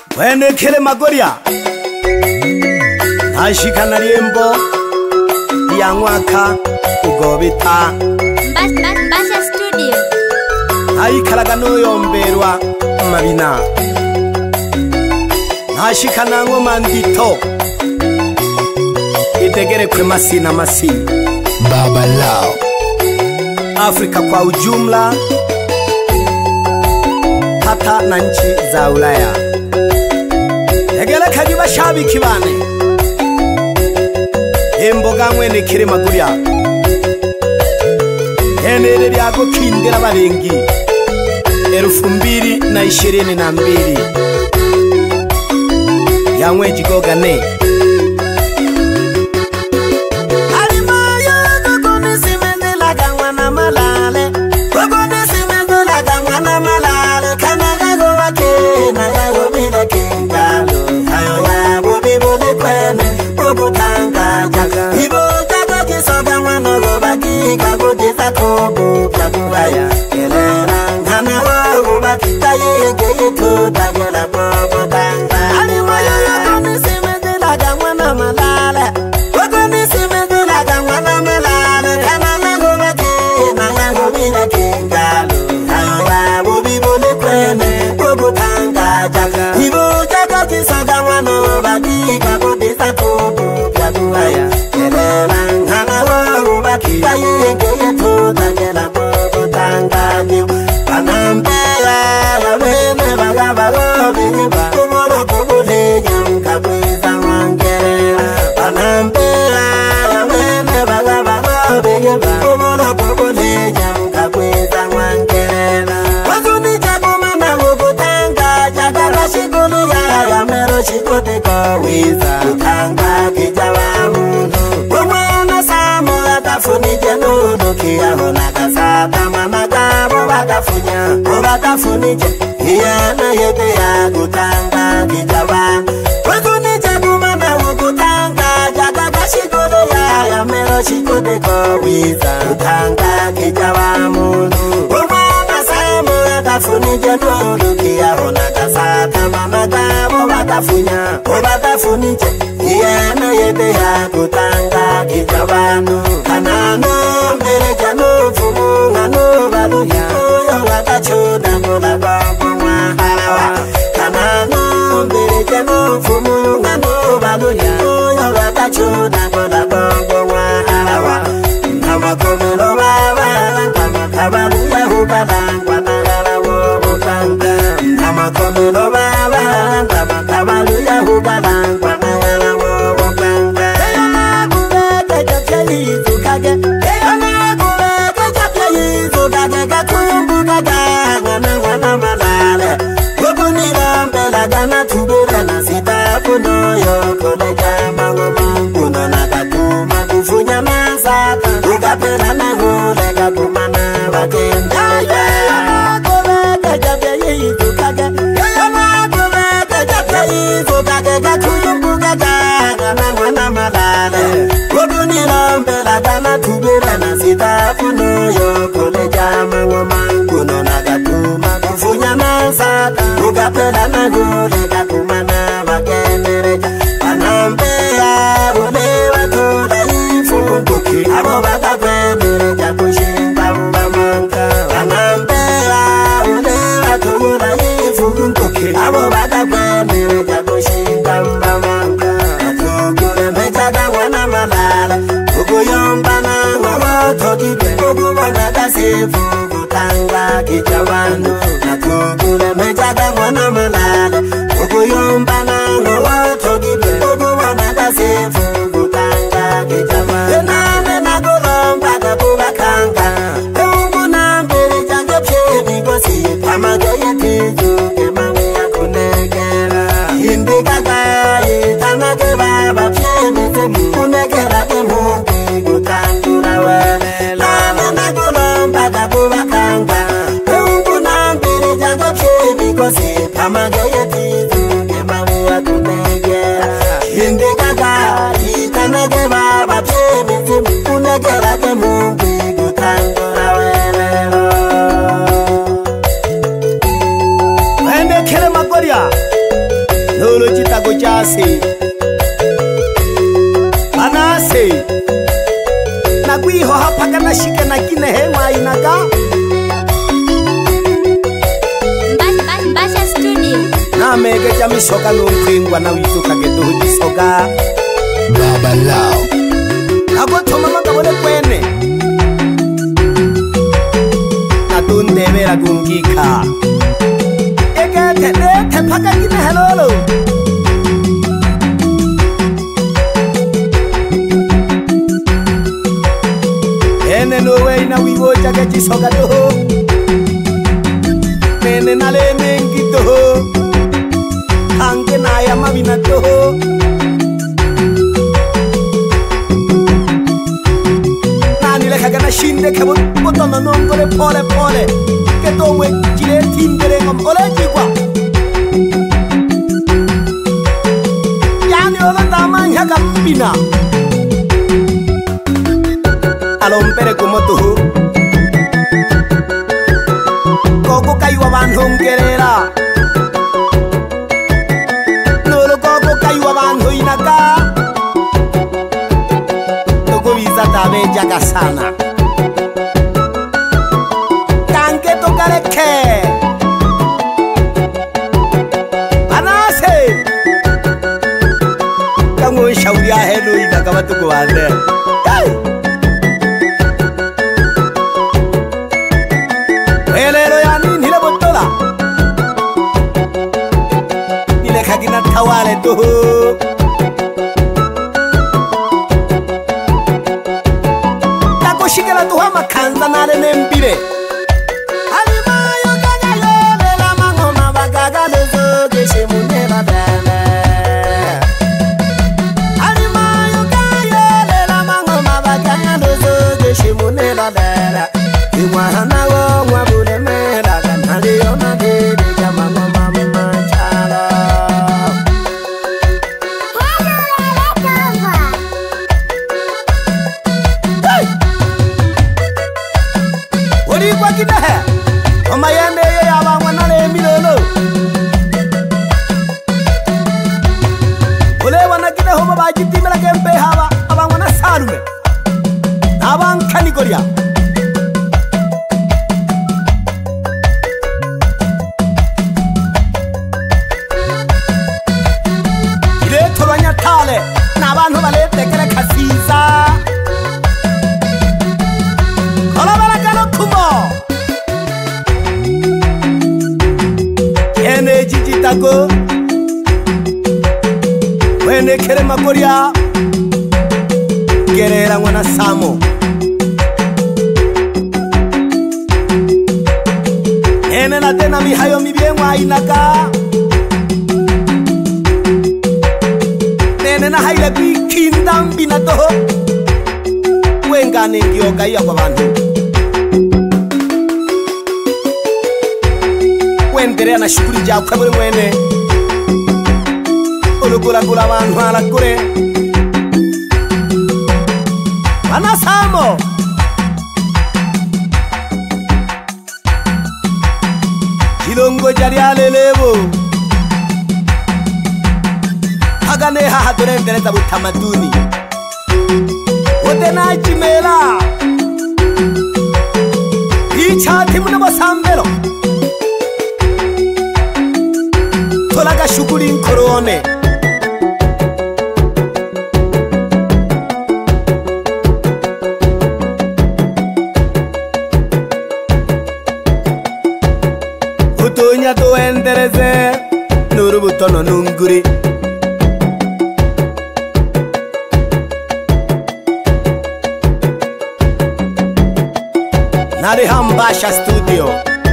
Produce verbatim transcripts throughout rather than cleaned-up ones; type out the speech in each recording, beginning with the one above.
Wene kele magoria Nashikana liembo ya mwaka ugobita Mbasha Studio Naikalaga noyomberwa mabina Nashikana ngoma ndito Itegere kwe masi na masi Baba Lao Afrika kwa ujumla hata na nchi za Ulaya Egele kajiba shabi kibane Emboga mwene kire maguria Enere lyago kindira barengi Erufu mbili na ishirini na mbili Yangwe jigoga ne Funije yana yete ya kutanga kijawan Funije kumana ukutanga jaga kashikode ya ya mero shikode kowiza Kutanga kijawan munu Umana samu yata funije nuru kia hona kasata mama kabo batafunya Obata funije yana yete ya kutanga kijawanu Kanano mbele janu fumu nganu baluya Oyo watachuda mula babo mwa halawa Kanano mbele janu fumu nganu baluya Oyo watachuda mula babo mwa halawa Nama kumelo baba Nama kabaluya hubalangwa Nagala wobo tanga Nama kumelo baba Nama kabaluya hubalangwa Nagala wobo tanga Eyo nakulete jateli izukage Eyo nakulete jateli izukage Kakumbuka gana wana malale Kukunira mbela gana tubira na sita Puno yoko leja mangomu Puno nagatuma kufunya masata Ukapela na hule katumana wakenda Eyo nakulete jateli izukage Eyo nakulete jateli izukage Kakumbuka gana wana malale Kukunira mbela gana tubira na sita Puno yoko leja mangomu Puno nagatuma kufunya masata Ukapela na hule katumana wakendereja Anambea ule watula ifunduki Abo bata kwendereja kushinda mbamanka Anambea ule watula ifunduki Abo bata kwendereja kushinda mbamanka Atukule mechaga wana malala Ukuyomba na ngolo tokipe Ukubana kasifu kutanga kijawanu Atukule mechaga wana malala Ukuyomba na ngolo tokipe Ukubana kasifu kutanga kijawanu Enane na kulomba kabuba kanga Eungu na mbele jange pyebi gosi Pamageye tizu kemame ya kunegera Hindi kakayi tanake baba pyebi zemi Kunegera kemungi kutandura wele Nane na kulomba kabuba kanga Eungu na mbele jange pyebi gosi Pamageye tizu kemame ya kunegera Hindi kakayi tanake baba pyebi zemi Kunegera kemungi kutandura wele Wende kele magoria Lolo chitago chase Anase Nagwiho hapaka na shike na kine hewa inaka Mbasha Studio. Na mege jami soka nungkwingwa na wituka geduhu jisoka Baba Lao. Nago toma makabone kwene Natundebera gungika Ege tete tepaka kine helolo Ene nowe ina wiwo chake jisoka doho Nene nale mengi doho Ange na ya mabina doho Nani le kagana shinde kebo botono nongole pole pole Keto we jile timbere ngom ole jikwa Yani ola taman yaga mbina Alompere como tú Coco cayó abajo un querera No lo coco cayó abajo y naca Toco visa tabe ya casana Tanque tocare que Anase Kamu shauria helu y nakaba tu kuande Elero ya ni nile botola Nile kagina tawale tuhu Tako shikela tuha makanza nale nembire Alimayo gaga yole la mango mabagaga lezo Geshe munela dele Alimayo gaga yole la mango mabagaga lezo Geshe munela dele Iwahana wo wabule mera Kanali yona dede kama mama mmanchara Hey! Odi kwa kidahe Oma yende ye abangwa nale milolo Ole wana kidahe homa bajiti mela kempe hawa Abangwa na salume Abang kanikoria Tale na bantu baletekere kasiza Kola barakano kumo Ene jijitago Wene kere makoria Gerera ngwana samo Ene na tena mihayo mibiengwa inaka Nena haile bikindam binato Wengane ngioga iya kwa bantu Wendere na shukuri jau kaburi mwene Ulugula gula bantu ala kure Manasamo Kilongo jari alelevo Hagane haha durendere tabu tamaduni Odena jimela Icha timuna basambelo Tolaga shukuri nkorone Utunya tuendereze Nurubutono nunguri Nale Mbasha Studio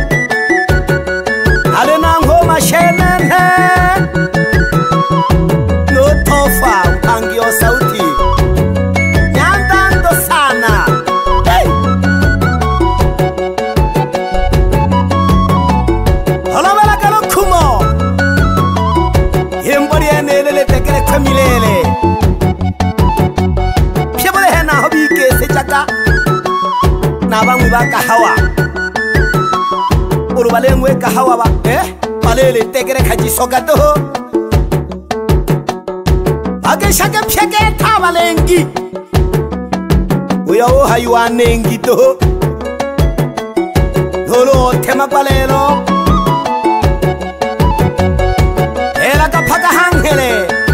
Nale Nangoma Shenene No tofa upangio sauti Nyandando sana Hey! Holobela kalo kumo Himbori enelele tekele kwemilele Piebole hena hobi ke sechaka Nabangwi ba kahawa Urubale ngwe kahawa ba Eh Palele tegere kaji soga doho age shake psheke tabalengi uya o haywa nengi to lolo tema palelo era ka phaka hangele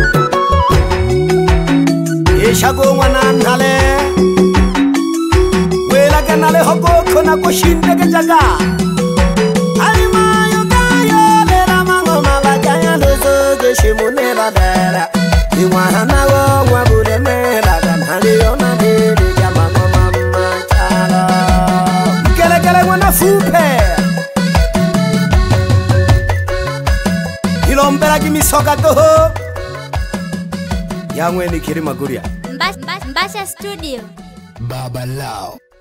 e shago ngwana nale wela kana le hoko khona ko shinde ke jaga ali mayo kayo le la mango mabakanya lozo ke shimunela dara iwana wo wabule mela kana le ona de de mango mama chala kele kele ngwana fupe ilombera kimisoka to yangwe ni kiri maguria Mbasha Studio. Baba Lao.